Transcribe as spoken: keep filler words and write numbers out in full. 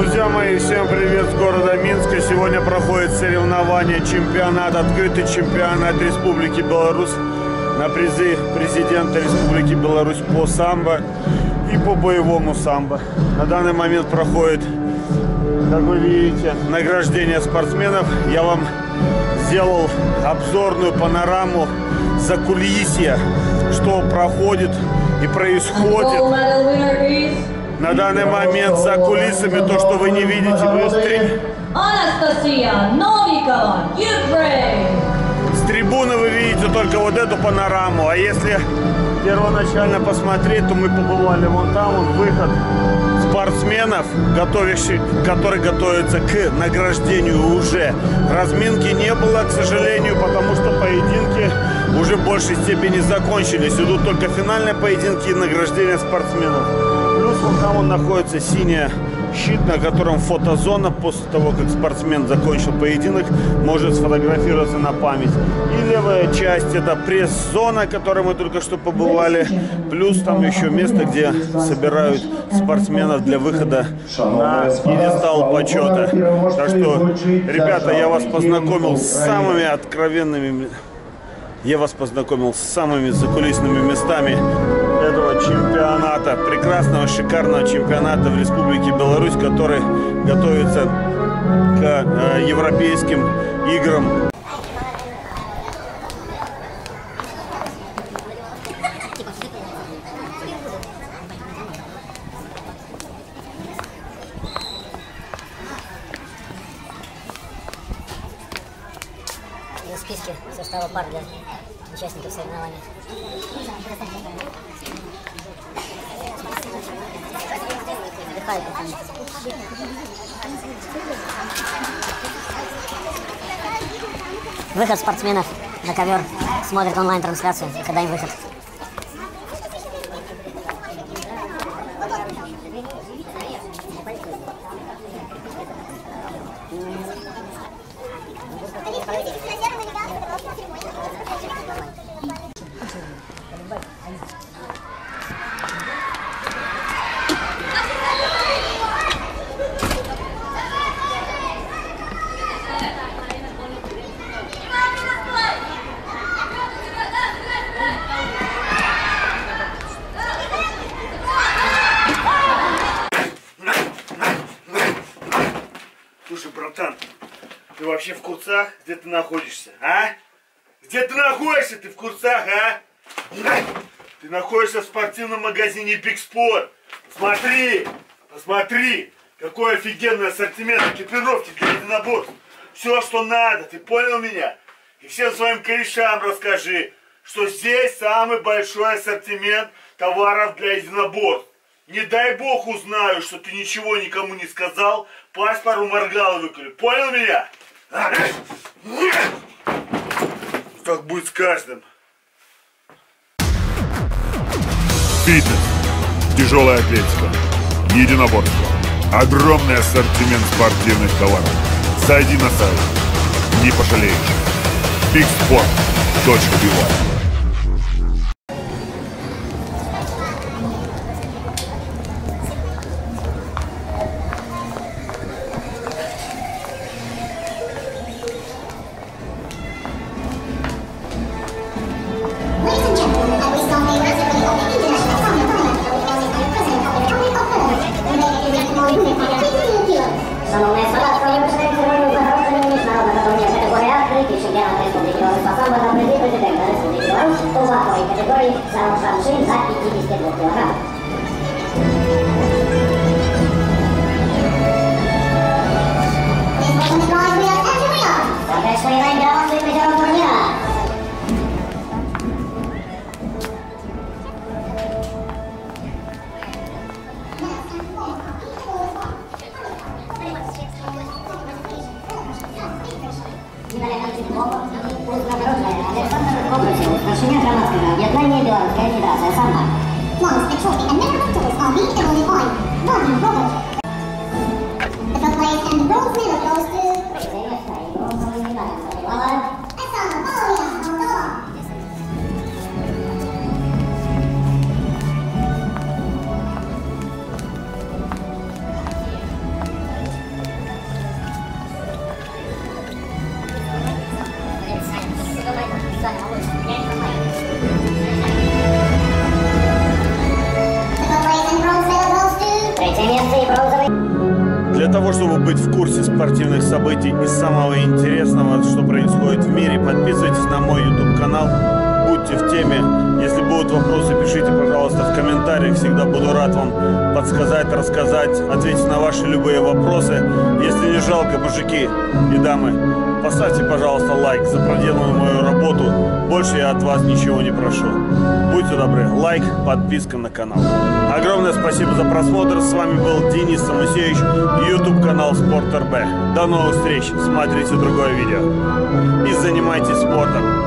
Друзья мои, всем привет с города Минска. Сегодня проходит соревнование, чемпионат, открытый чемпионат Республики Беларусь на призы президента Республики Беларусь по самбо и по боевому самбо. На данный момент проходит, как вы видите, награждение спортсменов. Я вам сделал обзорную панораму закулисья, что проходит и происходит. На данный момент за кулисами, то, что вы не видите, быстрее. Анастасия Новикова, Украина. С трибуны вы видите только вот эту панораму. А если первоначально посмотреть, то мы побывали вон там, вот выход спортсменов, готовящих, которые готовятся к награждению уже. Разминки не было, к сожалению, потому что поединки уже в большей степени закончились. Идут только финальные поединки и награждение спортсменов. Плюс вон там он находится синий щит, на котором фотозона. После того, как спортсмен закончил поединок, может сфотографироваться на память. И левая часть — это пресс-зона, в которой мы только что побывали. Плюс там еще место, где собирают спортсменов для выхода на пьедестал почета. Так что, ребята, я вас познакомил с самыми откровенными... Я вас познакомил с самыми закулисными местами этого чемпионата, прекрасного, шикарного чемпионата в Республике Беларусь, который готовится к э, европейским играм. В списке состава пар для участников соревнований. Выход спортсменов на ковер, смотрят онлайн-трансляцию, когда им выход. Слушай, братан, ты вообще в курсах, где ты находишься, а? Где ты находишься, ты в курсах, а? Ты находишься в спортивном магазине Big Sport. Посмотри, посмотри, какой офигенный ассортимент экипировки для единоборств. Все, что надо, ты понял меня? И всем своим корешам расскажи, что здесь самый большой ассортимент товаров для единоборств. Не дай бог узнаю, что ты ничего никому не сказал, пасть пару моргал и выкурю. Понял меня? Так будет с каждым. Фитнес, тяжелая атлетика, единоборство, огромный ассортимент спортивных товаров. Зайди на сайт, не пожалеешь. биг спорт точка би вай. Шановные солдаты, я представляю церемонию награждения международного турнира категории открытый чемпионат Республики Беларусь по самбо на призы президента Республики Беларусь по ваговой категории Саушанши за пятьдесят два килограмма. Соответственно, я играл своим призером турнира. Александр Обручев, старшиня громадского об'єднання Белорусская Федерация самбо. Monster trophy and medal victors are the only one. Roger Robert. The first place and the bronze medal goes to Alexander Valeria Moldova. Для того, чтобы быть в курсе спортивных событий и самого интересного, что происходит в мире, подписывайтесь на мой YouTube-канал, будьте в теме. Если будут вопросы, пишите, пожалуйста, в комментариях. Всегда буду рад вам подсказать, рассказать, ответить на ваши любые вопросы. Если не жалко, мужики и дамы, поставьте, пожалуйста, лайк за проделанную мою работу. Больше я от вас ничего не прошу. Будьте добры, лайк, подписка на канал. Огромное спасибо за просмотр. С вами был Денис Самусевич, YouTube канал Спорт эр бэ. До новых встреч. Смотрите другое видео. И занимайтесь спортом.